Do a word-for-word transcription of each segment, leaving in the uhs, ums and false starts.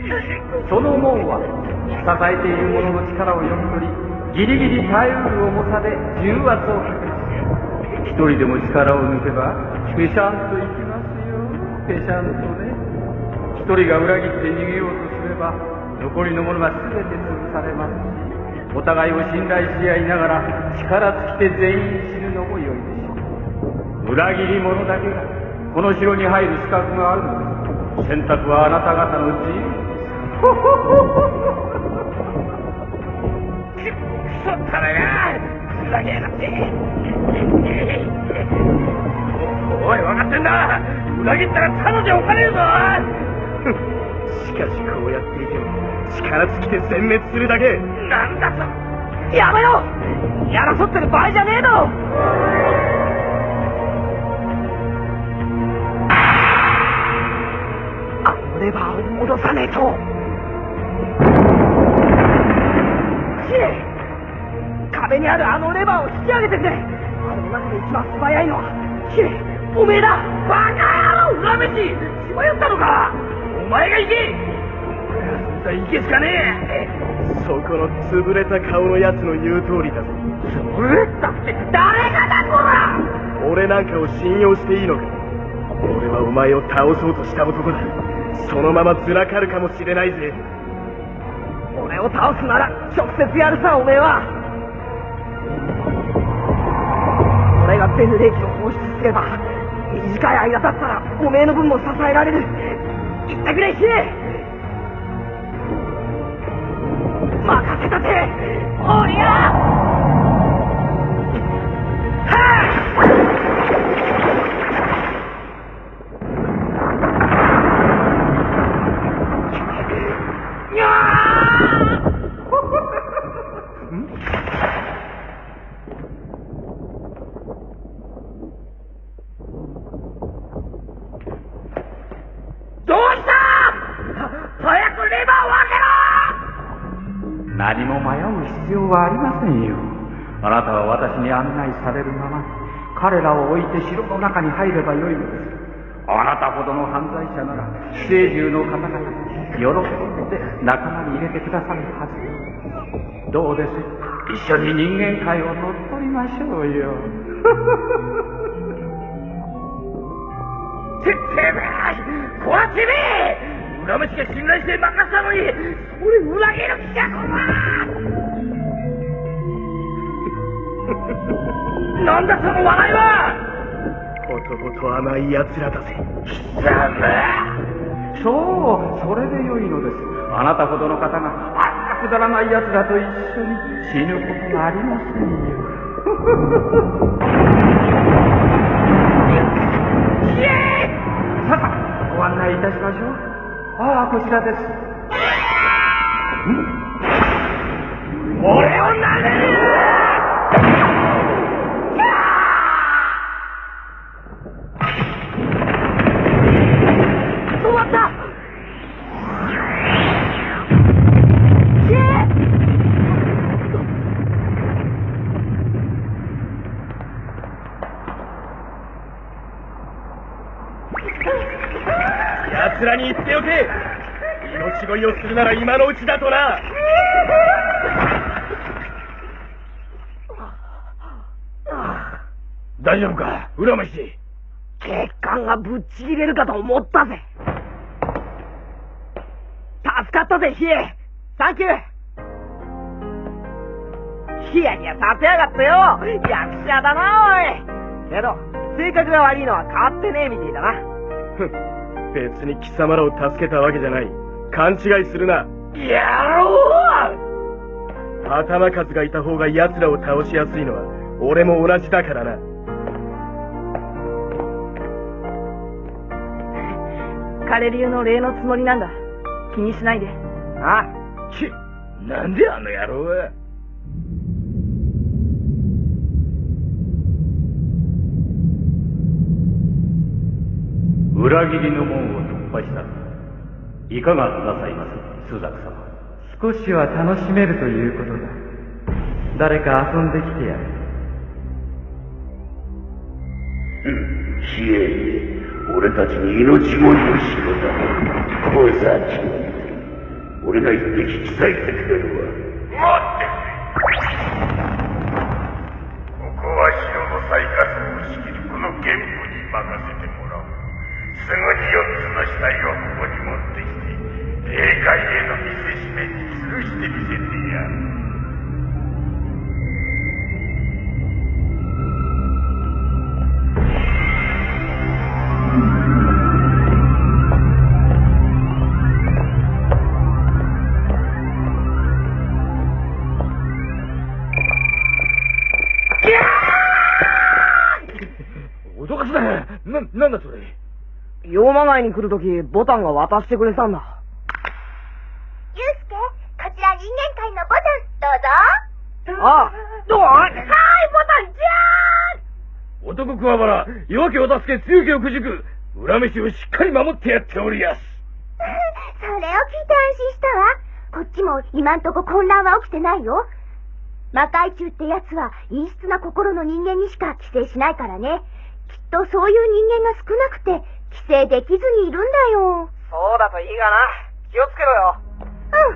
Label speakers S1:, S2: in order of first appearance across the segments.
S1: その門は支えている者の力を読み取り、ギリギリ耐えうる重さで重圧をかけます。一人でも力を抜けばペシャンといきますよ。ペシャンとね。一人が裏切って逃げようとすれば残りの者は全て潰されますし、お互いを信頼し合いながら力尽きて全員死ぬのも良いでしょう。裏切り者だけがこの城に入る資格があるのです。選択はあなた方の自由です。くそったらがふざけやがって。おい、分かってんだ。裏切ったらただじゃおかねえぞ。しかしこうやっていても力尽きて全滅するだけ。なんだと。やめろ。争ってる場合じゃねえだろ。あのレバーを戻さねえと。壁にあるあのレバーを引き上げてくれ。この中で一番素早いのはキレ、おめえだ。バカ野郎、裏飯血迷ったのか。お前が行け。そんな行けしかねえ。そこの潰れた顔のやつの言う通りだぞ。潰れたって誰がだこら。俺なんかを信用していいのか。俺はお前を倒そうとした男だ。そのままずらかるかもしれないぜ。俺を倒すなら直接やるさ。おめえは俺がベヌレーキを放出すれば短い間だったらおめえの分も支えられる。言ってくれ、ヒエ。任せたて。おりゃ何も迷う必要はありませんよ。あなたは私に案内されるまま彼らを置いて城の中に入ればよいのです。あなたほどの犯罪者なら寄生獣の方々喜んで仲間に入れてくださるはず。どうです、一緒に人間界を乗っ取りましょうよ。てってめえ、こわてめえ、裏飯が信頼して任せたのにそれ裏切る気か。こらなんだその笑いは。ほとほと甘い奴らだぜ。貴様。そう、それでよいのです。あなたほどの方があんなくだらない奴らと一緒に死ぬことがありませんよ。イエーイ。さあ、ご案内いたしましょう。ああ、こちらです。ん？俺を投げる！止まった！奴らに言っておけ。命乞いをするなら今のうちだとな。大丈夫か、浦飯。血管がぶっちぎれるかと思ったぜ。助かったぜ、ヒエ。サンキュー。ヒヤヒヤさせやがってよ。役者だな、おい。けど性格が悪いのは変わってねえみてえだな。別に貴様らを助けたわけじゃない。勘違いするな。やろう。頭数がいた方が奴らを倒しやすいのは俺も同じだからな。彼流の礼のつもりなんだ。気にしないで。ああ。き、なんであの野郎は。裏切りの門を突破した。いかがなさいます、朱雀様。少しは楽しめるということだ。誰か遊んできてやる。
S2: うん、ひえ、俺たちに命乞いをしろだ。小崎。 俺が行って引き裂いてくれるわ。
S3: 待ってくれ。ここは城の最下層を仕切るこの玄武に任せてもらう。すぐによっつの死体をここに持ってきて、霊界への見せしめに吊るしてみせてやる。
S1: 脅かすな。な、なんだそれ。妖魔街に来るとき、ボタンが渡してくれたんだ。
S4: ゆうすけ、こちら人間界のボタン、どうぞ。
S1: ああ、どうはい、
S4: ボタンじゃーん。
S1: 男桑原、弱きを助け強きをくじく、裏飯をしっかり守ってやっておりやす。
S4: それを聞いて安心したわ。こっちも今んとこ混乱は起きてないよ。魔界中ってやつは陰湿な心の人間にしか寄生しないからね。きっとそういう人間が少なくて寄生できずにいるんだよ。
S1: そうだといいがな。気をつけろよ。
S4: うん。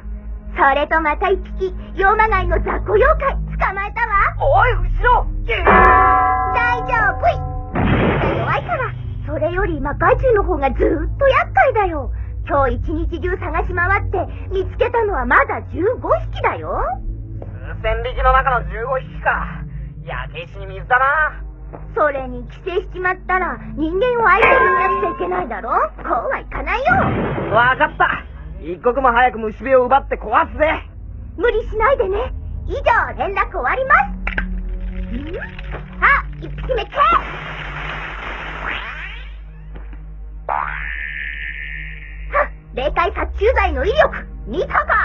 S4: それとまた一匹、妖魔街の雑魚妖怪捕まえたわ。
S1: おい、後ろ。
S4: 大丈夫い。弱いから。それより魔界中の方がずーっと厄介だよ。今日一日中探し回って見つけたのはまだじゅうごひきだよ。
S1: 数千匹の中のじゅうごひきか。焼け石に水だな。
S4: それに寄生しちまったら人間を相手にしなくちゃいけないだろ。こうはいかないよ。
S1: わかった。一刻も早く虫辺を奪って壊すぜ。
S4: 無理しないでね。以上、連絡終わります。あ、一匹目け。霊界殺虫剤の威力見たか。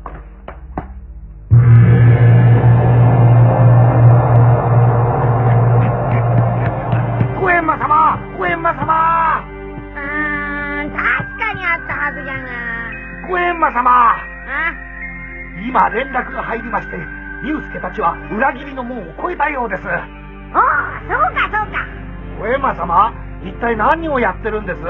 S1: 小閻魔様、小閻魔様。
S4: うーん、確かにあったはずじゃが。
S1: 小閻魔様。
S4: あ、
S1: 今連絡が入りまして、祐介たちは裏切りの門を越えたようです。
S4: おお、そうかそうか。
S1: 小閻魔様、一体何をやってるんです？
S4: うん、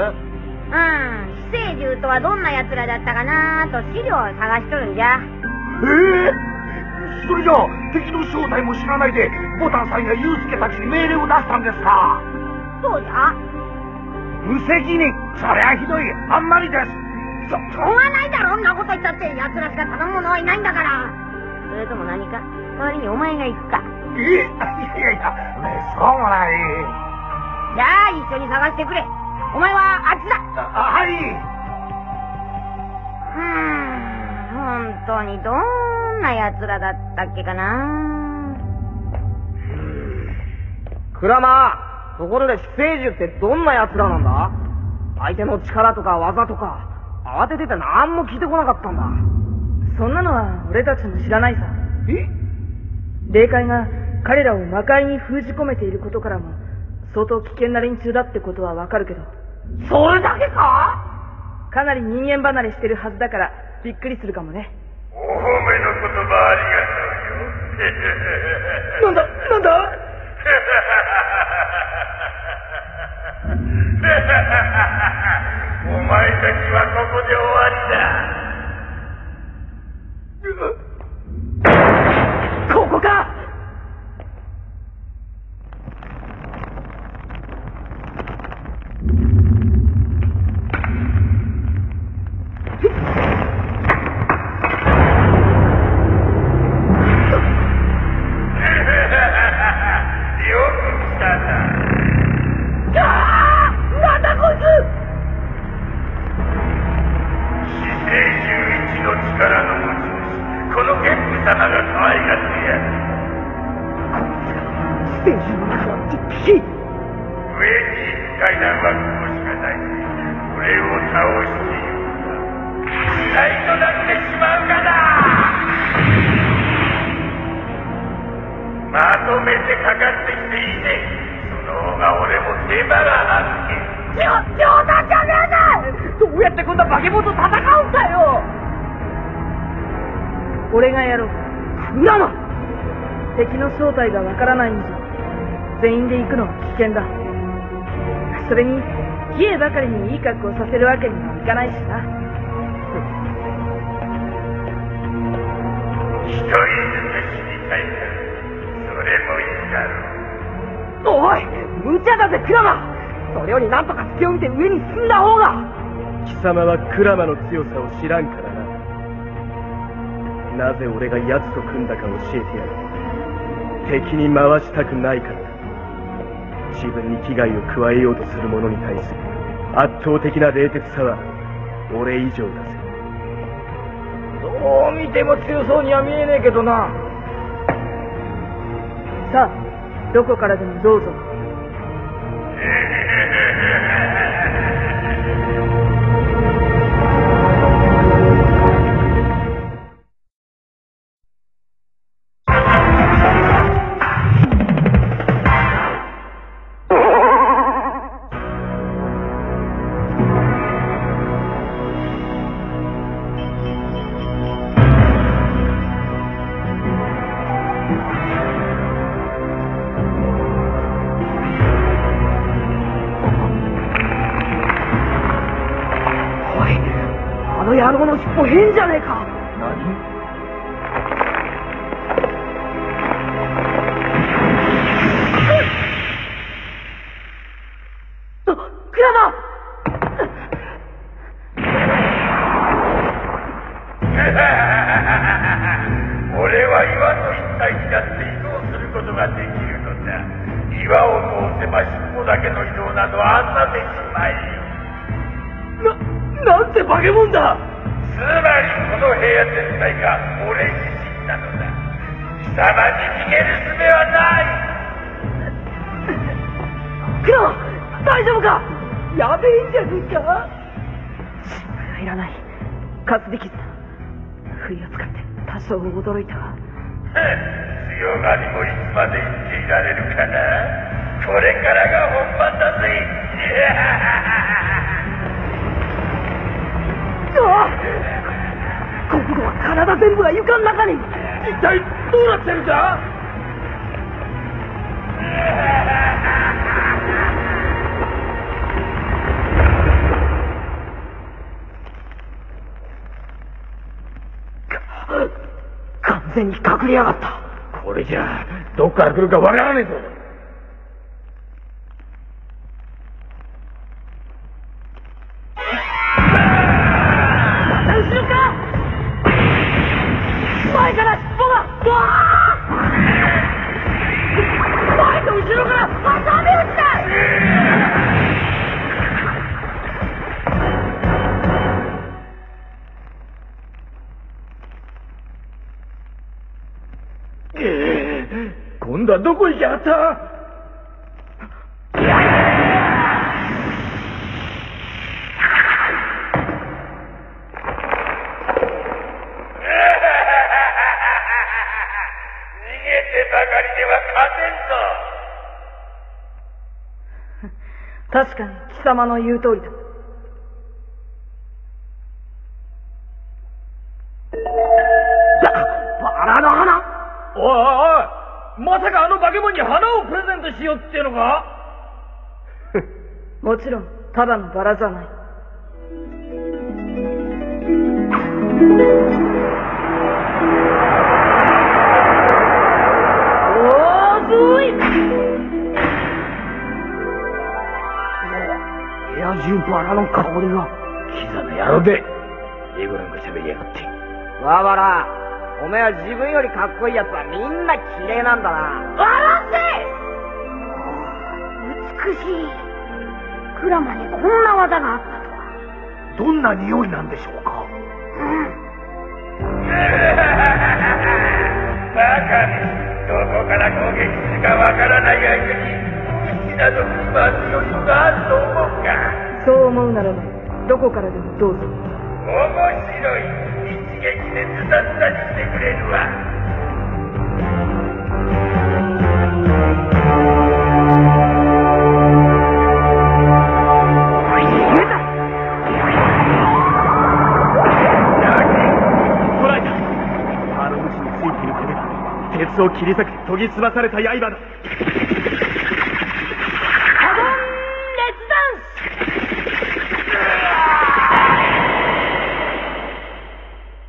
S4: 寄生獣とはどんな奴らだったかなーと資料を探しとるんじゃ。
S1: ええー、それじゃあ敵の正体も知らないでボタンさんや祐介たちに命令を出したんですか？
S4: そうじゃ。
S1: 無責任。そりゃひどい。あんまりです。
S4: しょ、しょうがないだろ。んなこと言ったって奴らしか頼む者はいないんだから。それとも何か代わりにお前が行くか。
S1: えいやいや、そうもない。
S4: じゃあ一緒に探してくれ。お前はあっちだ。
S1: あ、はい。
S4: うーん、本当にどんな奴らだったっけかな。
S1: クラマー、ところで寄生獣ってどんな奴らなんだ？相手の力とか技とか慌ててて何も聞いてこなかったんだ。
S5: そんなのは俺たちも知らないさ。
S1: え？
S5: 霊界が彼らを魔界に封じ込めていることからも相当危険な連中だってことはわかるけど、
S1: それだけか？
S5: かなり人間離れしてるはずだからびっくりするかもね。
S3: お褒めの言葉ありがとうよ。
S1: なんだなんだ
S3: お前たちはここで終わりだ。
S1: ここか。
S5: 俺がやろう。
S1: クラマ！
S5: 敵の正体がわからないんじゃ全員で行くのは危険だ。それにヒエばかりにいい格好させるわけにはいかないしな。
S3: だろう。
S1: おい、無茶だぜクラマ。それよりなんとか隙を見て上に進んだ方が。
S6: 貴様はクラマの強さを知らんからな。なぜ俺が奴と組んだか教えてやる。敵に回したくないからだ。自分に危害を加えようとする者に対する圧倒的な冷徹さは俺以上だぜ。
S1: どう見ても強そうには見えねえけどな。
S5: さあ、どこからでもどうぞ。
S1: 野郎の尻尾変じゃねえか。
S6: 何？
S1: クラマ
S3: 俺は岩と一体になって移動することができるのだ。岩を通せば尻尾だけの移動などあんなできまいよ。
S1: な、なんて化け物だ。
S3: つまりこの部屋全体が俺自身なのだ。貴様に逃げる術はない。
S1: クラマ、大丈夫か。やべえんじゃねえか。
S5: 心配はいらない。カスデキスだ。不意を使って多少驚いたわ。
S3: 強がりもいつまで言っていられるかな。これからが本番だぜ。
S1: 今度は体全部が床の中に。一体どうなってるんだ。完全に隠れやがった。
S6: これじゃどっから来るかわからねえぞ。
S1: 後ろか。前から尻尾が。わあ、前と後ろから挟み撃ちだ。
S6: 今度はどこ行きやがった。
S5: 確かに貴様の言う通りだ。
S1: バラの花。
S6: おいおいおい、まさかあの化け物に花をプレゼントしようっていうのか。
S5: もちろんただのバラじゃない。
S1: おーすごい。部屋中バラの香りが。
S6: キザな野郎で英語なんか喋りやがって。
S1: ババラ、お前は自分よりかっこいいやつはみんな綺麗なんだな。笑
S4: 美しい。クラマにこんな技があったとは。
S6: どんな匂いなんでしょうか。
S4: うん。
S3: バカめ、どこから攻撃するかわからない相手にうちなど振り回す余裕があると思うか。
S5: そう思うならばどこからでもどうぞ。
S3: 面白い。一撃でズタズタにしてくれるわ。
S6: 鉄を切り裂く研ぎ澄まされた刃だ。
S1: ハドン列ダンス。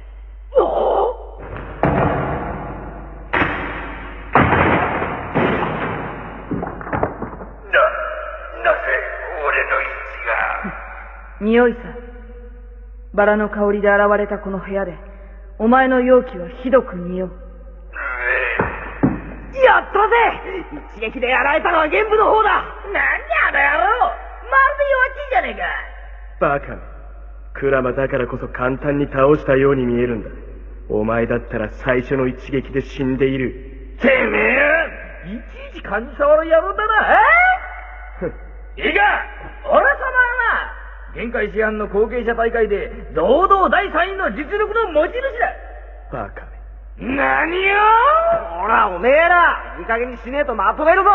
S1: おお。
S5: 匂いさ。バラの香りで現れたこの部屋で、お前の容器はひどく匂う。
S1: やったぜ！一撃でやられたのは玄武の方だ。なんであの野郎！まるで弱っちいじゃねえか。
S6: バカめ。クラマだからこそ簡単に倒したように見えるんだ。お前だったら最初の一撃で死んでいる。
S1: てめえ、いちいち感じ触る野郎だな。えいいか、俺様はな、限界市販の後継者大会で堂々だいさんいの実力の持ち主だ。
S6: バカめ。
S1: 何よ！ほら、おめえら、いい加減にしねえとまとめるぞ。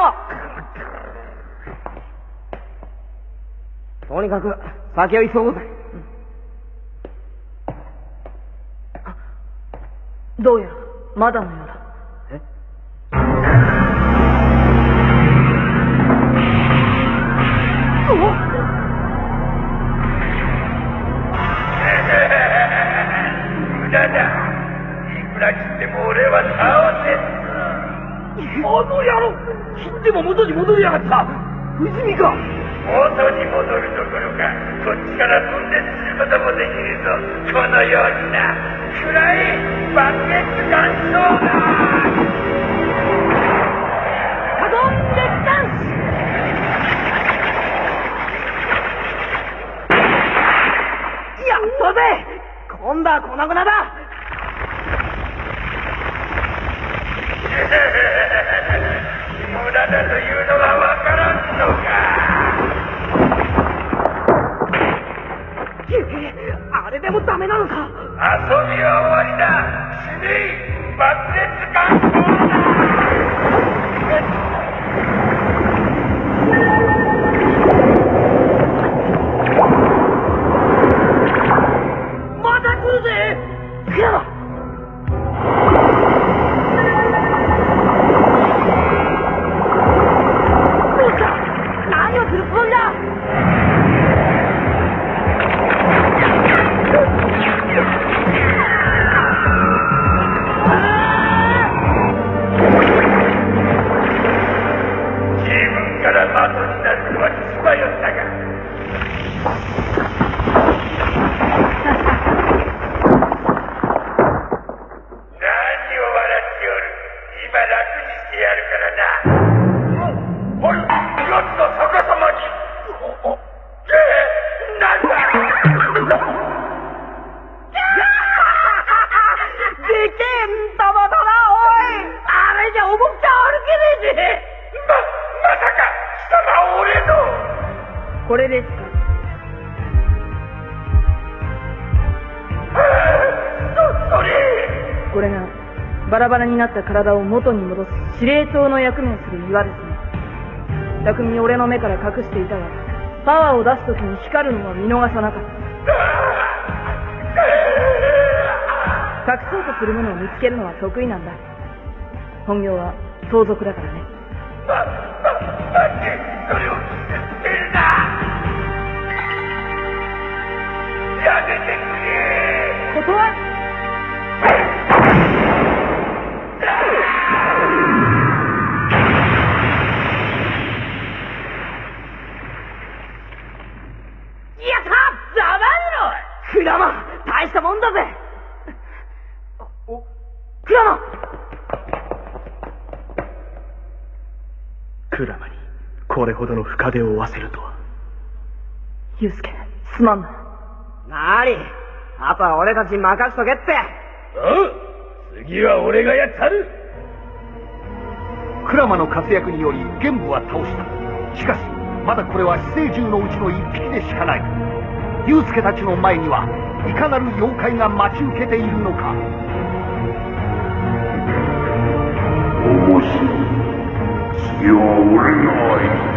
S1: とにかく、酒を急ごうぜ。
S5: どうやら、まだのようだ。
S1: え？
S3: 無駄だ。いくら切っても俺は倒せんぞ。
S1: あの野郎、切っても元に戻りやがった。不死身か。
S3: 元に戻るどころか、こっちから飛んですることもできるぞ。このようにな。暗い爆裂岩礁だ。
S1: カドンレッダンス。やったぜ！今度は粉々だ。
S3: 無駄だというのがわからんのか。
S1: あれでもダメなのか。
S3: 遊びは終わりだ。死ね！爆裂岩礁だ。
S1: また来るぜ！クラマ！どうした？何をするつもりだ！
S5: これですか？これがバラバラになった体を元に戻す司令塔の役目をする岩ですね。巧みに俺の目から隠していたが、パワーを出すときに光るのは見逃さなかった。隠そうとするものを見つけるのは得意なんだ。本業は盗賊だからね。
S3: ま、ま、待って、それを捨てるな。やめてくれ。
S5: 断る。
S1: やった！ざまみろ！クラマ、大したもんだぜ。お、クラマ！
S6: クラマにこれほどの深手を負わせるとは。
S5: ユウスケ、すまんな。
S1: なに、あとは俺たちに任しとけって。
S3: おう、次は俺がやったる。
S7: クラマの活躍により玄武は倒した。しかしまだこれは寄生獣のうちの一匹でしかない。ユウスケたちの前にはいかなる妖怪が待ち受けているのか。
S2: 面白い。次は俺の相手。